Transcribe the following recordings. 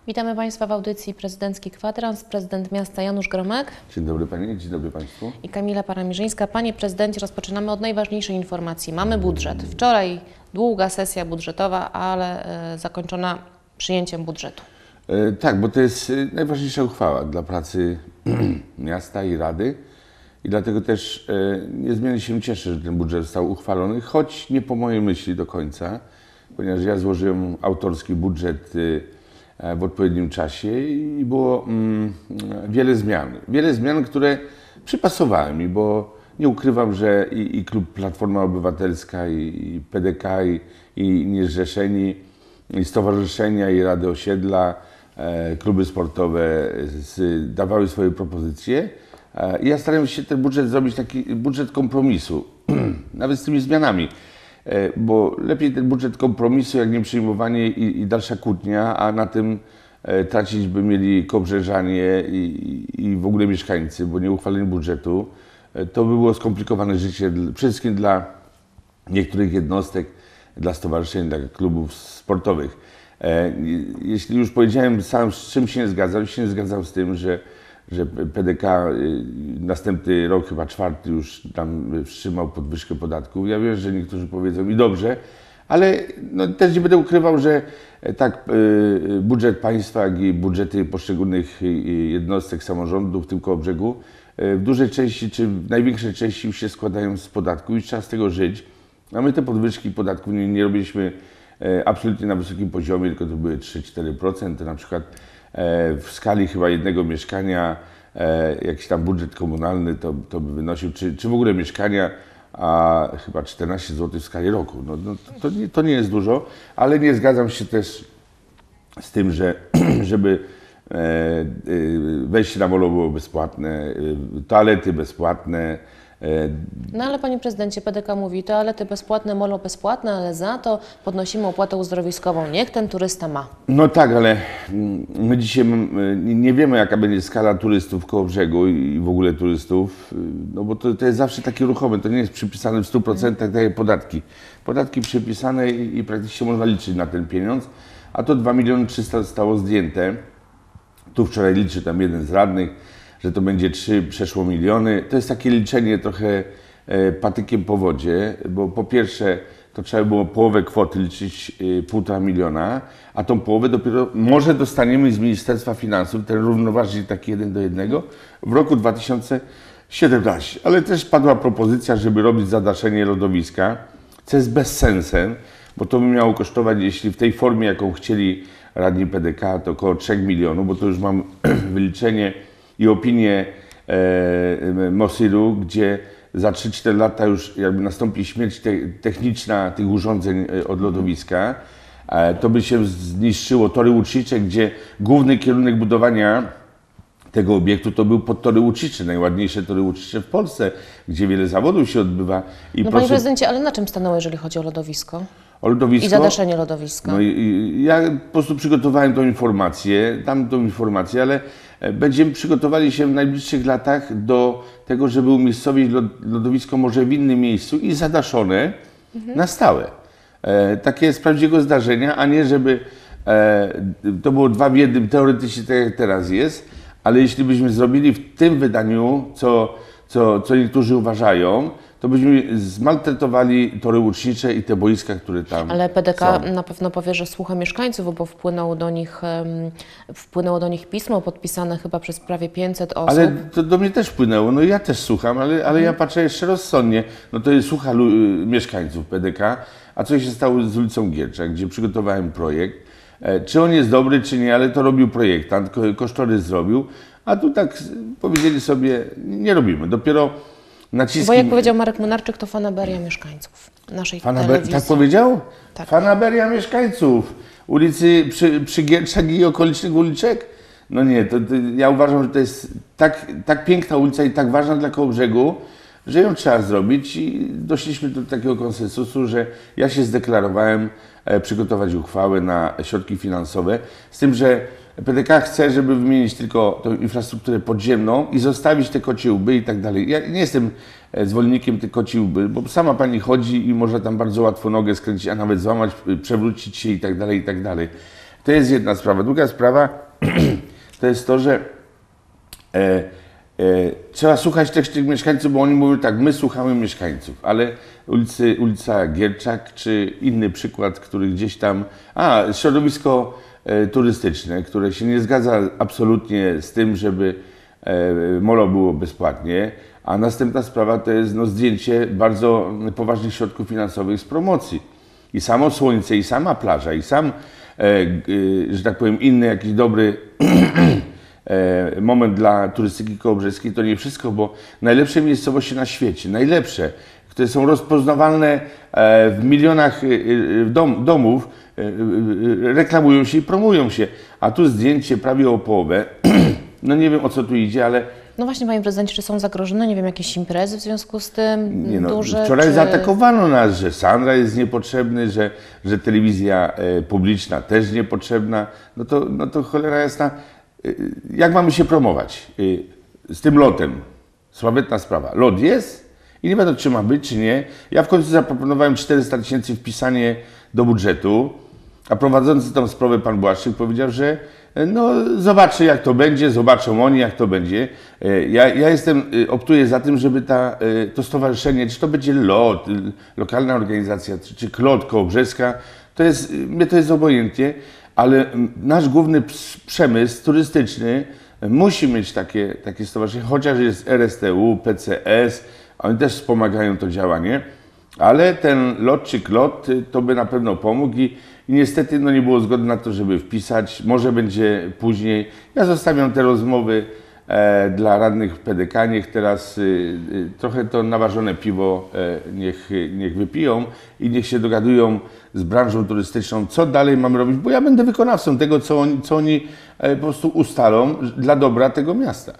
Witamy Państwa w audycji Prezydencki Kwadrans. Prezydent miasta Janusz Gromek. Dzień dobry Pani, dzień dobry Państwu. I Kamila Paramirzyńska. Panie Prezydencie, rozpoczynamy od najważniejszej informacji. Mamy budżet. Wczoraj długa sesja budżetowa, ale zakończona przyjęciem budżetu. Tak, bo to jest najważniejsza uchwała dla pracy miasta i Rady. I dlatego też niezmiernie się cieszę, że ten budżet został uchwalony, choć nie po mojej myśli do końca, ponieważ ja złożyłem autorski budżet w odpowiednim czasie i było wiele zmian. Wiele zmian, które przypasowały mi, bo nie ukrywam, że i klub Platforma Obywatelska, i PDK, i Niezrzeszeni, i stowarzyszenia, i Rady Osiedla, kluby sportowe dawały swoje propozycje. I ja starałem się ten budżet zrobić taki budżet kompromisu, nawet z tymi zmianami. Bo lepiej ten budżet kompromisu, jak nie przyjmowanie i dalsza kłótnia, a na tym tracić by mieli kołbrzeżanie i w ogóle mieszkańcy, bo nieuchwalenie budżetu to by było skomplikowane życie przede wszystkim dla niektórych jednostek, dla stowarzyszeń, dla klubów sportowych. Jeśli już powiedziałem sam, z czym się nie zgadzam z tym, że PDK następny rok, chyba czwarty, już tam wstrzymał podwyżkę podatków. Ja wiem, że niektórzy powiedzą i dobrze, ale no, też nie będę ukrywał, że tak budżet państwa, jak i budżety poszczególnych jednostek samorządu w tym Kołobrzegu w dużej części, czy w największej części już się składają z podatków i trzeba z tego żyć. A my te podwyżki podatków nie robiliśmy absolutnie na wysokim poziomie, tylko to były 3-4%. To na przykład w skali chyba jednego mieszkania jakiś tam budżet komunalny to by wynosił, czy w ogóle mieszkania, a chyba 14 zł w skali roku. To nie jest dużo, ale nie zgadzam się też z tym, żeby wejście na molo było bezpłatne, toalety bezpłatne. No ale Panie Prezydencie, PDK mówi, toalety bezpłatne, molo bezpłatne, ale za to podnosimy opłatę uzdrowiskową. Niech ten turysta ma. No tak, ale my dzisiaj nie wiemy, jaka będzie skala turystów w Kołobrzegu i w ogóle turystów, no bo to jest zawsze takie ruchome, to nie jest przypisane w 100%, tak jak podatki. Podatki przypisane i praktycznie można liczyć na ten pieniądz, a to 2 300 000 zostało zdjęte. Tu wczoraj liczy tam jeden z radnych, że to będzie 3 przeszło miliony. To jest takie liczenie trochę patykiem po wodzie, bo po pierwsze to trzeba było połowę kwoty liczyć 1,5 miliona, a tą połowę dopiero może dostaniemy z Ministerstwa Finansów, ten równoważnik taki 1:1 w roku 2017. Ale też padła propozycja, żeby robić zadaszenie lodowiska, co jest bezsensem, bo to by miało kosztować, jeśli w tej formie, jaką chcieli radni PDK, to około 3 milionów, bo to już mam wyliczenie i opinię MOSIR-u, gdzie za 3-4 lata już jakby nastąpi śmierć techniczna tych urządzeń od lodowiska, to by się zniszczyło tory łucznicze, gdzie główny kierunek budowania tego obiektu to był podtory łucznicze, najładniejsze tory łucznicze w Polsce, gdzie wiele zawodów się odbywa. No Panie Prezydencie, ale na czym stanęło, jeżeli chodzi o lodowisko? O lodowisko? I zadaszenie lodowiska. No ja po prostu przygotowałem tą informację, ale będziemy przygotowali się w najbliższych latach do tego, żeby umiejscowić lodowisko może w innym miejscu i zadaszone na stałe. Takie z prawdziwego zdarzenia, a nie żeby to było 2 w 1, teoretycznie tak jak teraz jest, ale jeśli byśmy zrobili w tym wydaniu, co niektórzy uważają, to byśmy zmaltretowali tory łucznicze i te boiska, które tam Ale PDK są. na pewno powie, że słucha mieszkańców, bo wpłynęło do nich pismo podpisane chyba przez prawie 500 osób. Ale to do mnie też wpłynęło, no ja też słucham, ale ja patrzę jeszcze rozsądnie. No to jest słucha mieszkańców PDK, a co się stało z ulicą Giercza, gdzie przygotowałem projekt. Czy on jest dobry, czy nie, ale to robił projektant, kosztorys zrobił, a tu tak powiedzieli sobie, nie robimy. Dopiero naciski... Bo jak powiedział Marek Mynarczyk, to fanaberia mieszkańców naszej telewizji. Tak powiedział? Tak. Fanaberia mieszkańców ulicy przy Gierczach i okolicznych uliczek? No nie, to ja uważam, że to jest tak piękna ulica i tak ważna dla Kołobrzegu, że ją trzeba zrobić i doszliśmy do takiego konsensusu, że ja się zdeklarowałem przygotować uchwałę na środki finansowe, z tym, że PDK chce, żeby wymienić tylko tą infrastrukturę podziemną i zostawić te kocie łby i tak dalej. Ja nie jestem zwolennikiem tych koci łby, bo sama pani chodzi i może tam bardzo łatwo nogę skręcić, a nawet złamać, przewrócić się i tak dalej, i tak dalej. To jest jedna sprawa. Druga sprawa to jest to, że trzeba słuchać też tych mieszkańców, bo oni mówią tak, my słuchamy mieszkańców, ale ulica Gierczak czy inny przykład, który gdzieś tam, środowisko turystyczne, które się nie zgadza absolutnie z tym, żeby molo było bezpłatnie, a następna sprawa to jest zdjęcie bardzo poważnych środków finansowych z promocji. I samo słońce, i sama plaża, i sam, że tak powiem, inny jakiś dobry moment dla turystyki kołobrzeskiej, to nie wszystko, bo najlepsze miejscowości na świecie, najlepsze, które są rozpoznawalne w milionach domów, reklamują się i promują się, a tu zdjęcie prawie o połowę, no nie wiem o co tu idzie, ale... No właśnie, panie prezydencie, czy są zagrożone, nie wiem, jakieś imprezy w związku z tym Nie no, duże? wczoraj zaatakowano nas, że Sandra jest niepotrzebny, że telewizja publiczna też niepotrzebna, no to cholera jasna. Jak mamy się promować z tym lotem? Sławetna sprawa. Lot jest i nie wiadomo, czy ma być, czy nie. Ja w końcu zaproponowałem 400 000 wpisanie do budżetu, a prowadzący tą sprawę pan Błaszczyk powiedział, że no zobaczy jak to będzie, zobaczą oni jak to będzie. Ja optuję za tym, żeby to stowarzyszenie, czy to będzie LOT, lokalna organizacja, czy KLOT Kołobrzeska, mnie to jest obojętnie, ale nasz główny przemysł turystyczny musi mieć takie stowarzyszenie, chociaż jest RSTU, PCS, oni też wspomagają to działanie, ale ten LOT czy KLOT to by na pewno pomógł i niestety nie było zgody na to, żeby wpisać, może będzie później. Ja zostawiam te rozmowy dla radnych PDK, niech teraz trochę to naważone piwo niech wypiją i niech się dogadują z branżą turystyczną, co dalej mamy robić, bo ja będę wykonawcą tego, co oni po prostu ustalą dla dobra tego miasta.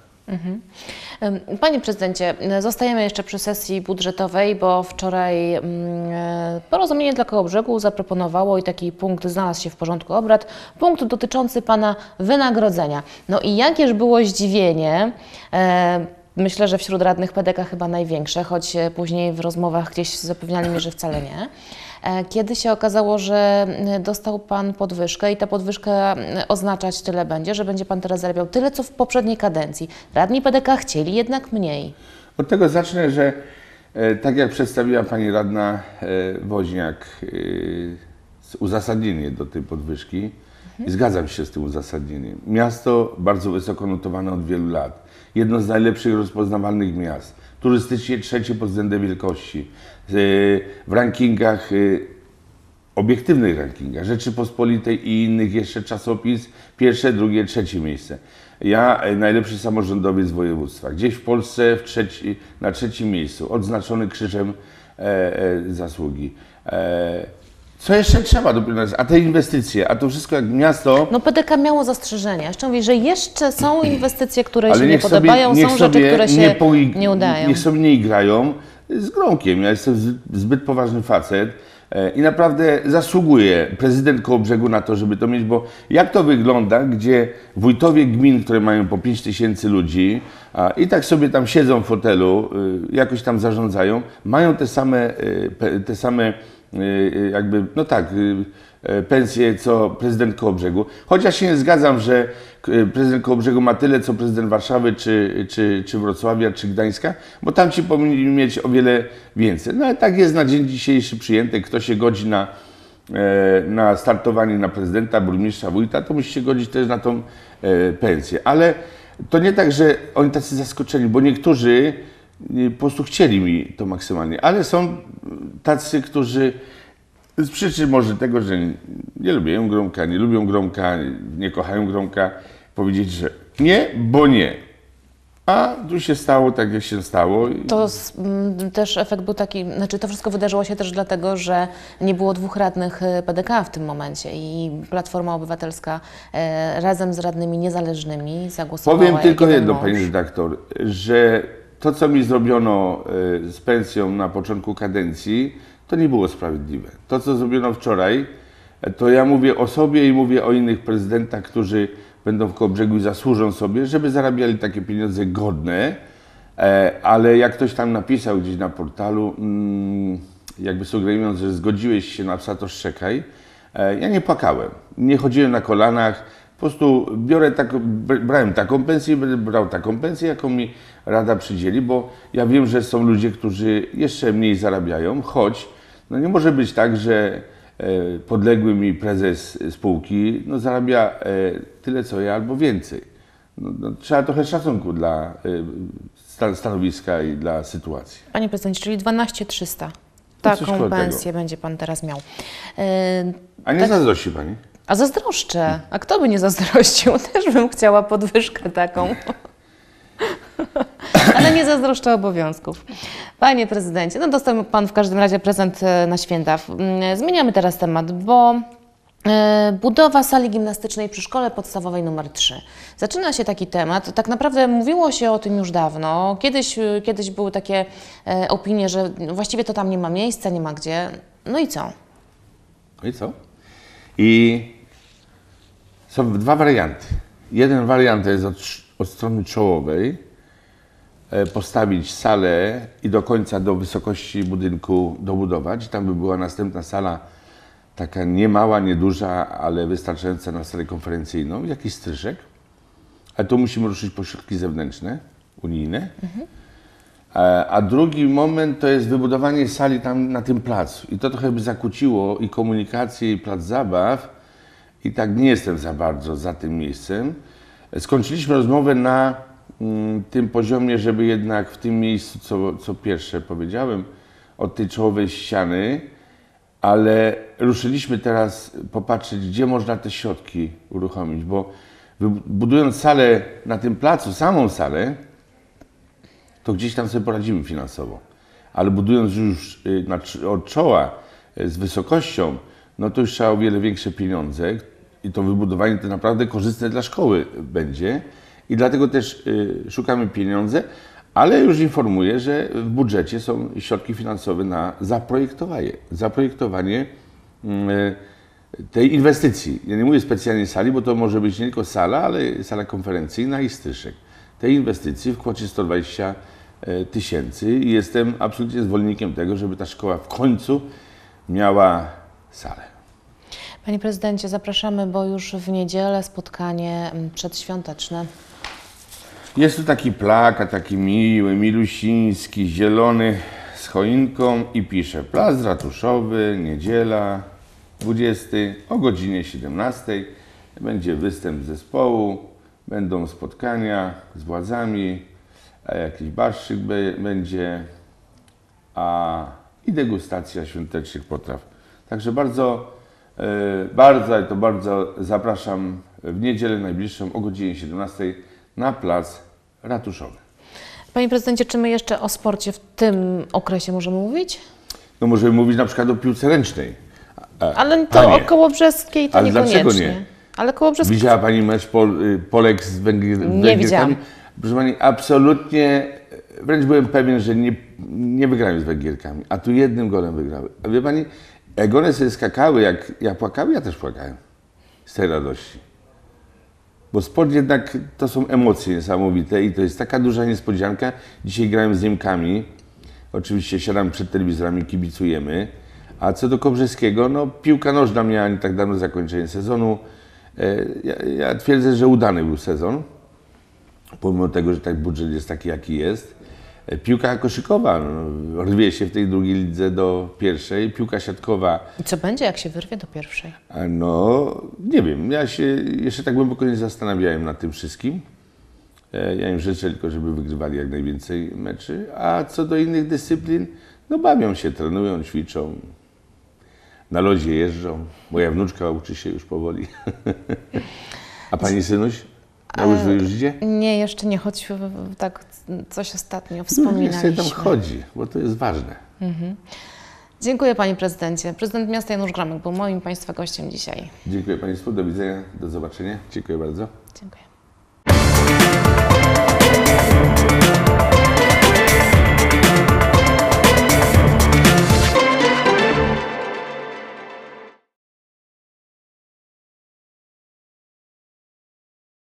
Panie prezydencie, zostajemy jeszcze przy sesji budżetowej, bo wczoraj Porozumienie dla Kołobrzegu zaproponowało i taki punkt znalazł się w porządku obrad, punkt dotyczący pana wynagrodzenia. No i jakież było zdziwienie, myślę, że wśród radnych PDK chyba największe, choć później w rozmowach gdzieś zapewniali mnie, że wcale nie. Kiedy się okazało, że dostał pan podwyżkę i ta podwyżka oznaczać tyle będzie, że będzie pan teraz zarabiał tyle, co w poprzedniej kadencji. Radni PDK chcieli jednak mniej. Od tego zacznę, że tak jak przedstawiła pani radna Woźniak uzasadnienie do tej podwyżki, i zgadzam się z tym uzasadnieniem. Miasto bardzo wysoko notowane od wielu lat. Jedno z najlepszych rozpoznawalnych miast. Turystycznie trzecie pod względem wielkości. W rankingach, obiektywnych rankingach Rzeczypospolitej i innych jeszcze czasopis pierwsze, drugie, trzecie miejsce. Ja najlepszy samorządowiec województwa. Gdzieś w Polsce na trzecim miejscu, odznaczony krzyżem zasługi. Co jeszcze trzeba dopilnować? A te inwestycje, a to wszystko jak miasto... No PDK miało zastrzeżenia. Jeszcze mówię, że jeszcze są inwestycje, które się nie podobają, są rzeczy, które się nie udają. Niech sobie nie igrają z Gromkiem. Ja jestem zbyt poważny facet i naprawdę zasługuje prezydent Kołobrzegu na to, żeby to mieć, bo jak to wygląda, gdzie wójtowie gmin, które mają po 5000 ludzi i tak sobie tam siedzą w fotelu, jakoś tam zarządzają, mają te same jakby, no tak, pensje co prezydent Kołobrzegu. Chociaż się nie zgadzam, że prezydent Kołobrzegu ma tyle, co prezydent Warszawy, czy Wrocławia, czy Gdańska, bo tam ci powinni mieć o wiele więcej. No ale tak jest na dzień dzisiejszy przyjęty. Kto się godzi na startowanie na prezydenta, burmistrza, wójta, to musi się godzić też na tą pensję. Ale to nie tak, że oni tacy zaskoczeni, bo niektórzy po prostu chcieli mi to maksymalnie, ale są tacy, którzy z przyczyn może tego, że nie lubią Gromka, nie lubią Gromka, nie kochają Gromka, powiedzieć, że nie, bo nie. A tu się stało tak, jak się stało. To też efekt był taki, znaczy to wszystko wydarzyło się też dlatego, że nie było dwóch radnych PDK w tym momencie i Platforma Obywatelska razem z radnymi niezależnymi zagłosowała. Powiem tylko jedno, mąż. pani redaktor, że to, co mi zrobiono z pensją na początku kadencji, to nie było sprawiedliwe. To, co zrobiono wczoraj, to ja mówię o sobie i mówię o innych prezydentach, którzy będą w Kołobrzegu i zasłużą sobie, żeby zarabiali takie pieniądze godne, ale jak ktoś tam napisał gdzieś na portalu, jakby sugerując, że zgodziłeś się na psa, to szczekaj, Ja nie płakałem, nie chodziłem na kolanach, po prostu brałem taką pensję, będę brał taką pensję, jaką mi rada przydzieli, bo ja wiem, że są ludzie, którzy jeszcze mniej zarabiają, choć no nie może być tak, że podległy mi prezes spółki zarabia tyle co ja albo więcej. Trzeba trochę szacunku dla stanowiska i dla sytuacji. Panie prezydencie, czyli 12 300. coś Taką koło pensję tego. będzie pan teraz miał. A nie zazdrości pani? A zazdroszczę. A kto by nie zazdrościł? Też bym chciała podwyżkę taką. Ale nie zazdroszczę obowiązków. Panie prezydencie, no dostał pan w każdym razie prezent na święta. Zmieniamy teraz temat, bo budowa sali gimnastycznej przy szkole podstawowej nr 3. Zaczyna się taki temat. Tak naprawdę mówiło się o tym już dawno. Kiedyś były takie opinie, że właściwie to tam nie ma miejsca, nie ma gdzie. No i co? No i co? I są dwa warianty. Jeden wariant to jest od strony czołowej, postawić salę i do końca, do wysokości budynku dobudować. Tam by była następna sala, taka nie mała, nie duża, ale wystarczająca na salę konferencyjną, jakiś stryszek. Ale tu musimy ruszyć po środki zewnętrzne, unijne. A drugi moment to jest wybudowanie sali tam na tym placu. I to trochę by zakłóciło i komunikację, i plac zabaw. I tak nie jestem za bardzo za tym miejscem. Skończyliśmy rozmowę na tym poziomie, żeby jednak w tym miejscu, co pierwsze powiedziałem, od tej czołowej ściany, ale ruszyliśmy teraz popatrzeć, gdzie można te środki uruchomić, bo budując salę na tym placu, samą salę, to gdzieś tam sobie poradzimy finansowo. Ale budując już od czoła z wysokością, no to już trzeba o wiele większe pieniądze i to wybudowanie to naprawdę korzystne dla szkoły będzie i dlatego też szukamy pieniądze, ale już informuję, że w budżecie są środki finansowe na zaprojektowanie tej inwestycji. Ja nie mówię specjalnie sali, bo to może być nie tylko sala, ale sala konferencyjna i stryszek. Tej inwestycji w kwocie 120 000 i jestem absolutnie zwolennikiem tego, żeby ta szkoła w końcu miała salę. Panie prezydencie, zapraszamy, bo już w niedzielę spotkanie przedświąteczne. Jest tu taki plakat, taki miły, milusiński, zielony, z choinką i pisze Plac Ratuszowy, niedziela, 20 o godzinie 17. Będzie występ zespołu, będą spotkania z władzami, jakiś barszczyk będzie, i degustacja świątecznych potraw. Także bardzo zapraszam w niedzielę najbliższą o godzinie 17 na Plac Ratuszowy. Panie prezydencie, czy my jeszcze o sporcie w tym okresie możemy mówić? No możemy mówić na przykład o piłce ręcznej. Ale to o Kołobrzeskiej to ale niekoniecznie. dlaczego nie? Ale Kołobrzeski... Widziała Pani mecz Polek z Węgierkami? widziałam. Proszę Pani, absolutnie, wręcz byłem pewien, że nie wygrają z Węgierkami, a tu jednym golem wygrały. A wie Pani, jak one sobie skakały, jak ja płakałem, ja też płakałem z tej radości. Bo sport jednak to są emocje niesamowite i to jest taka duża niespodzianka. Dzisiaj grałem z Niemkami, oczywiście siadamy przed telewizorami, kibicujemy. A co do Kobrzeskiego, no piłka nożna miała nie tak dawno zakończenie sezonu. Ja twierdzę, że udany był sezon, pomimo tego, że tak budżet jest taki, jaki jest. Piłka koszykowa rwie się w tej drugiej lidze do pierwszej, piłka siatkowa. I co będzie, jak się wyrwie do pierwszej? No, nie wiem, ja się jeszcze tak głęboko nie zastanawiałem nad tym wszystkim. Ja im życzę tylko, żeby wygrywali jak najwięcej meczy. A co do innych dyscyplin, no bawią się, trenują, ćwiczą. Na lodzie jeżdżą. Moja wnuczka uczy się już powoli. A pani synuś? Na łyżwy już idzie? Nie, jeszcze nie, choć tak coś ostatnio Niech wspominaliśmy. sobie tam chodzi, bo to jest ważne. Dziękuję Panie Prezydencie. Prezydent miasta Janusz Gromek był moim Państwa gościem dzisiaj. Dziękuję Państwu, do widzenia, do zobaczenia. Dziękuję bardzo. Dziękuję.